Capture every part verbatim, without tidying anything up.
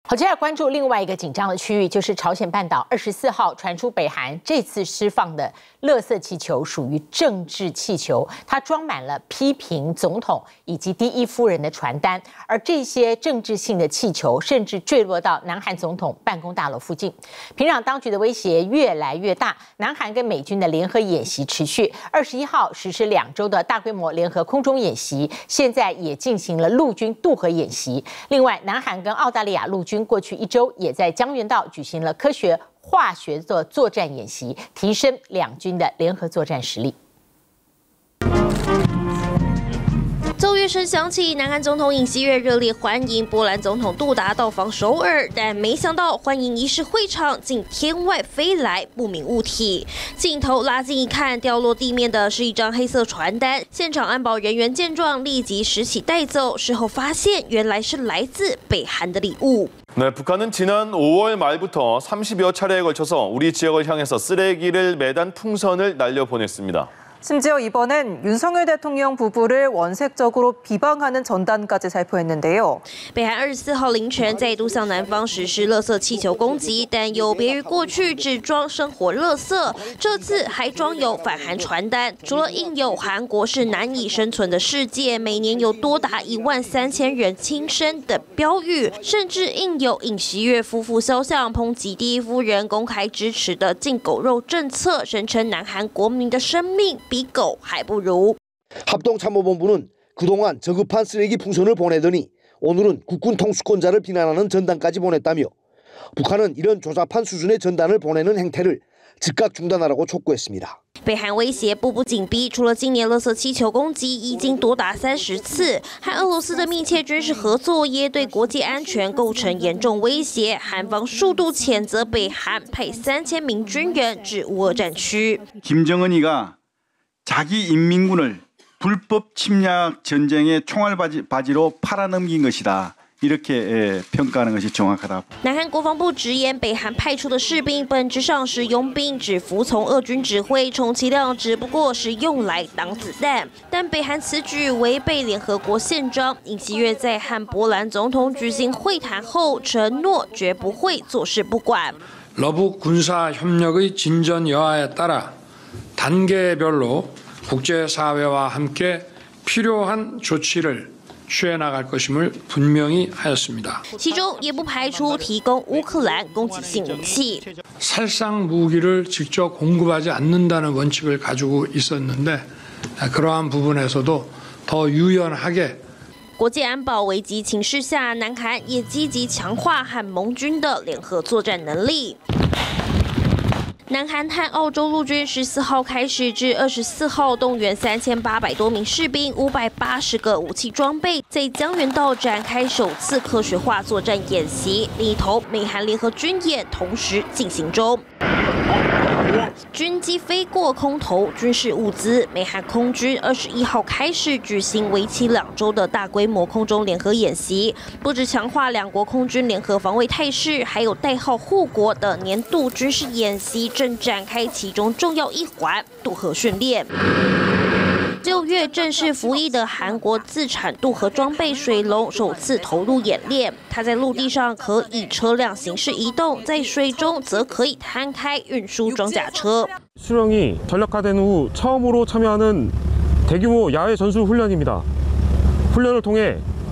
好，接下来关注另外一个紧张的区域，就是朝鲜半岛二十四号传出北韩这次释放的垃圾气球属于政治气球，它装满了批评总统以及第一夫人的传单，而这些政治性的气球甚至坠落到南韩总统办公大楼附近。平壤当局的威胁越来越大，南韩跟美军的联合演习持续，二十一号实施两周的大规模联合空中演习，现在也进行了陆军渡河演习。另外，南韩跟澳大利亚陆军过去一周也在江原道举行了科学化学的作战演习，提升两军的联合作战实力。 奏乐声响起，南韩总统尹锡悦热烈欢迎波兰总统杜达到访首尔，但没想到欢迎仪式会场竟天外飞来不明物体。镜头拉近一看，掉落地面的是一张黑色传单。现场安保人员见状，立即拾起带走。事后发现，原来是来自北韩的礼物。 네, 북한은 지난 오월 말부터 삼십여 차례에 걸쳐서 우리 지역을 향해서 쓰레기를 매단 풍선을 날려보냈습니다. 심지어 이번엔 윤석열 대통령 부부를 원색적으로 비방하는 전단까지 살포했는데요. 北韩二十四号凌晨再度向南方实施垃圾气球攻击，但有别于过去只装生活垃圾，这次还装有反韩传单。除了印有韩国是难以生存的世界，每年有多达一万三千人轻生的标语，甚至印有尹锡悦夫妇肖像，抨击第一夫人公开支持的禁狗肉政策，声称南韩国民的生命 比狗还不如。 합동참모본부는 그동안 저급한 쓰레기 풍선을 보내더니 오늘은 국군 통수권자를 비난하는 전단까지 보냈다며 북한은 이런 조잡한 수준의 전단을 보내는 행태를 즉각 중단하라고 촉구했습니다. 北韩威胁步步紧逼，除了今年垃圾气球攻击已经多达三十次，和俄罗斯的密切军事合作也对国际安全构成严重威胁。韩方数度谴责北韩派三千名军人至乌俄战区。 김정은이가 자기 인민군을 불법 침략 전쟁의 총알바지로 팔아넘긴 것이다. 이렇게 평가하는 것이 정확하다. 南韩国防部直言，北韩派出的士兵本质上是佣兵，只服从俄军指挥，充其量只不过是用来挡子弹。但北韩此举违背联合国宪章。尹锡悦在和波兰总统举行会谈后，承诺绝不会坐视不管。 러북 군사 협력의 진전 여하에 따라 단계별로 국제사회와 함께 필요한 조치를 취해 나갈 것임을 분명히 하였습니다. 其中也不排除提供乌克兰攻击性武器。 살상 무기를 직접 공급하지 않는다는 원칙을 가지고 있었는데 그러한 부분에서도 더 유연하게 国际安保危机情势下，南韩也积极强化和盟军的联合作战能力。 南韩和澳洲陆军十四号开始至二十四号动员三千八百多名士兵、五百八十个武器装备，在江原道展开首次科学化作战演习。另一头，美韩联合军演同时进行中。 军机飞过空投军事物资，美韩空军二十一号开始举行为期两周的大规模空中联合演习，不止强化两国空军联合防卫态势，还有代号护国的年度军事演习正展开其中重要一环——渡河训练。 六月正式服役的韩国自产渡河装备水龙首次投入演练。它在陆地上可以车辆形式移动，在水中则可以摊开运输装甲车。 수령이 전력화된 후 처음으로 참여하는 대규모 야외 전술 훈련입니다. 훈련을 통해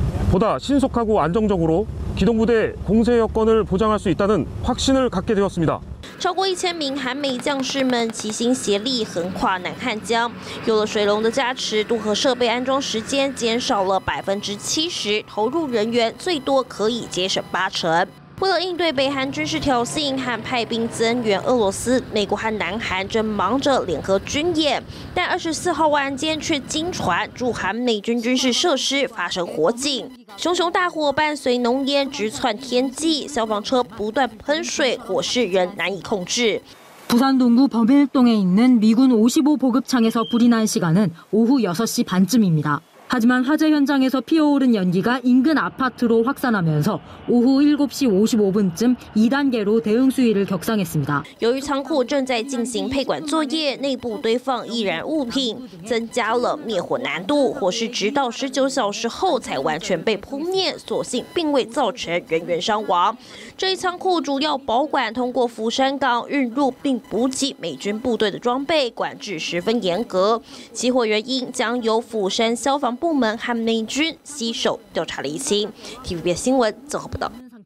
보다 신속하고 안정적으로 기동부대 공세 여건을 보장할 수 있다는 확신을 갖게 되었습니다. 超过一千名韩美将士们齐心协力横跨南汉江，有了水龙的加持，渡河设备安装时间减少了百分之七十，投入人员最多可以节省八成。 为了应对北韩军事挑衅和派兵增援俄罗斯，美国和南韩正忙着联合军演。但二十四号晚间却惊传驻韩美军军事设施发生火警，熊熊大火伴随浓烟直窜天际，消防车不断喷水，火势仍难以控制。 부산 동구 범일동에 있는 미군 오십오 보급창에서 불이 난 시간은 오후 여섯 시 반쯤입니다. 하지만 화재 현장에서 피어오른 연기가 인근 아파트로 확산하면서 오후 일곱 시 오십오分쯤 이 단계로 대응 수위를 격상했습니다. 由于仓库正在进行配管作业，内部堆放易燃物品，增加了灭火难度。火势直到十九小时后才完全被扑灭，所幸并未造成人员伤亡。这一仓库主要保管通过福山港运入并补给美军部队的装备，管制十分严格。起火原因将由釜山消防部门和美军携手调查厘清。T V B S 新闻综合报道。